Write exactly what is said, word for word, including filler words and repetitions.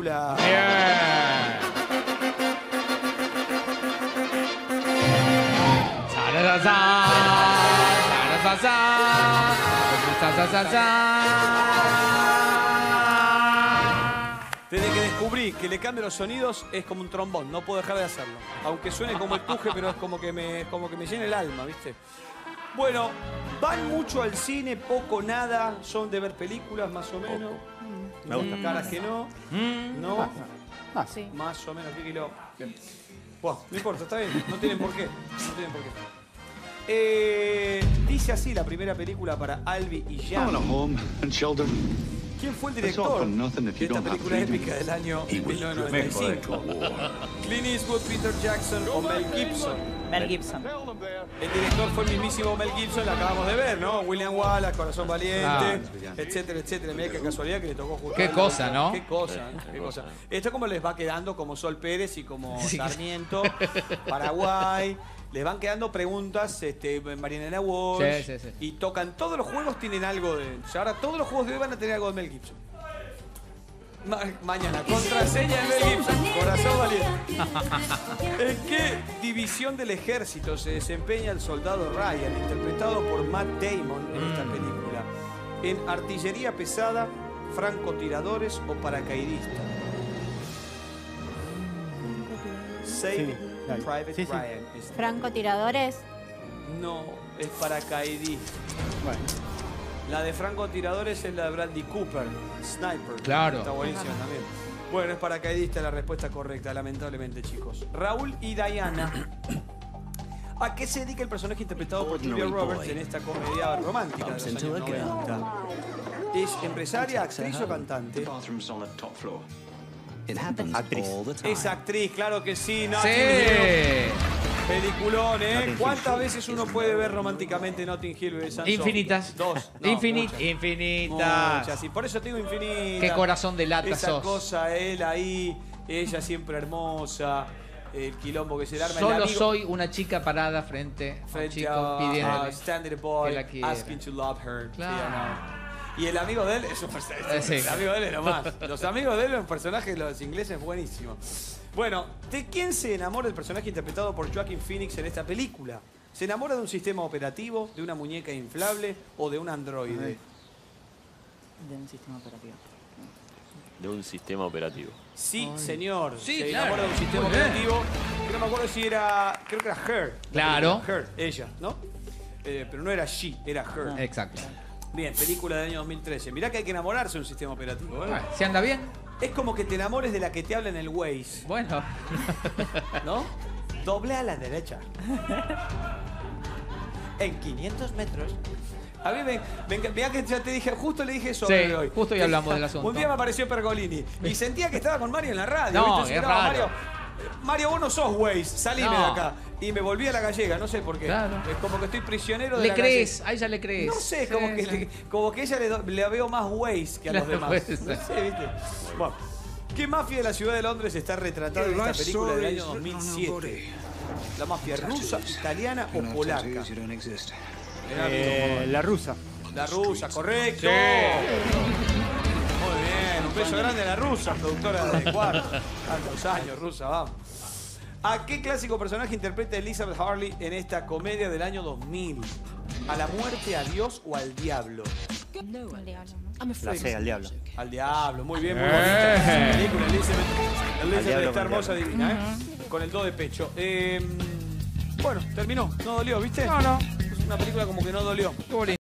película. Bien. Desde que descubrí que le cambio los sonidos es como un trombón, no puedo dejar de hacerlo. Aunque suene como el tuje, pero es como que me, como que me llena el alma, ¿viste? Bueno, van mucho al cine, poco, nada, son de ver películas más o menos. Me gusta. Caras que no, no, Ah, sí. más o menos, ¿qué kilo? Bueno, no importa, está bien, no tienen por qué, no tienen por qué. Eh, dice así la primera película para Albi y Jan. home and shelter. ¿Quién fue el It's all director for nothing if de you esta don't have película freedom. épica del año He was mil novecientos noventa y cinco? Clint Eastwood, Peter Jackson o Mel Gibson. Mel Gibson. El director fue el mismísimo Mel Gibson, la acabamos de ver, ¿no? William Wallace, Corazón Valiente, Ah. etcétera, etcétera. Mirá qué casualidad que le tocó justo. Qué cosa, ¿no? Qué cosa, qué cosa. Esto como les va quedando como Sol Pérez y como Sí. Sarmiento, Paraguay. Les van quedando preguntas, este, Marianela Walsh, Sí, sí, sí. y tocan, todos los juegos tienen algo de... O sea, ahora todos los juegos de hoy van a tener algo de Mel Gibson. Ma mañana, contraseña de Mel Gibson, Corazón Valiente. ¿En qué división del ejército se desempeña el soldado Ryan, interpretado por Matt Damon en esta película? ¿En artillería pesada, francotiradores o paracaidistas? Save dale. Private Sí, sí. Ryan. Es- Francotiradores. No, es paracaidista. Bueno. La de francotiradores es la de Bradley Cooper, Sniper. Claro. Está buenísima también. Bueno, es paracaidista la respuesta correcta, lamentablemente, chicos. Raúl y Diana. ¿A qué se dedica el personaje interpretado por Julia Roberts en esta comedia romántica de los años noventa? ¿Es empresaria, actriz o cantante? Bathrooms on the top floor. Actriz. Es actriz, claro que sí. Notting Sí. Hill. Peliculón, ¿eh? Notting Hill. ¿Cuántas veces uno puede ver románticamente Notting Hill, Bebé Sansón? Infinitas. Dos. No, Infini- muchas. infinitas. Muchas, y por eso te digo infinitas. Qué corazón de lata Esa sos. cosa, él ahí, ella siempre hermosa, el quilombo que se le arma. el Solo amigo soy una chica parada frente, a un frente chico a, a pidiéndole Standing Boy, que la quiera. asking to love her. Claro. Sí, o no. Y el amigo de él es un personaje. Eh, sí. El amigo de él es lo más. Los amigos de él, un personaje de los ingleses buenísimo. Bueno, ¿de quién se enamora el personaje interpretado por Joaquin Phoenix en esta película? ¿Se enamora de un sistema operativo, de una muñeca inflable o de un androide? De un sistema operativo. De un sistema operativo. Sí, señor. Sí, se claro. enamora de un sistema Muy bien. operativo. Que no me acuerdo si era. Creo que era Her. Claro. Her, ella, ¿no? Eh, pero no era she, era Her. Exacto. Bien, película del año dos mil trece. Mirá que hay que enamorarse de un sistema operativo, ¿eh? Bueno, ¿se anda bien? Es como que te enamores de la que te habla en el Waze, Bueno. ¿no? Doble a la derecha. En quinientos metros. A mí me, me enca- mirá que ya te dije, justo le dije eso Sí, hoy. justo hoy hablamos del asunto. Un día me apareció Pergolini y sentía que estaba con Mario en la radio. No, ¿viste? es Sonaba raro. Mario, Mario, vos no sos Waze, salime No. de acá. Y me volví a la gallega, no sé por qué. Claro. Es como que estoy prisionero de ¿Le la crees? gallega. A ella le crees. No sé, como, Sí, que, sí. le- como que ella le, do- le veo más Waze que a los Claro, demás. puede No ser. sé, ¿viste? Bueno, ¿qué mafia de la ciudad de Londres está retratada en esta película del año dos mil siete? ¿La mafia rusa, italiana o polaca? Eh, la rusa. La rusa, correcto. Sí. Muy bien, un beso grande a la rusa, productora de Cuarto. Tantos años, rusa, vamos. ¿A qué clásico personaje interpreta Elizabeth Harley en esta comedia del año dos mil? ¿A la muerte, a Dios o al diablo? El diablo, ¿no? La C, al diablo. Al diablo, muy bien, muy Eh. bonita esa película. Elizabeth, Elizabeth diablo está con el hermosa, diablo. divina, ¿eh? Con el do de pecho. Eh, bueno, terminó, no dolió, ¿viste? No, no. Es una película como que no dolió. Qué bonito.